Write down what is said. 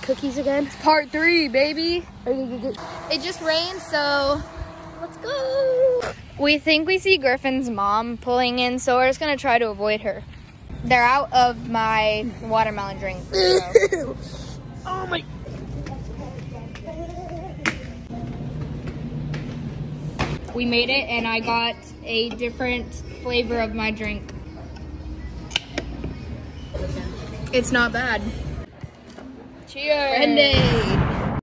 cookies again? It's part 3, baby. It just rained, so let's go. We think we see Griffin's mom pulling in, so we're just gonna try to avoid her. They're out of my watermelon drink. So. Oh my. We made it, and I got a different flavor of my drink. It's not bad. Cheers. Friend day.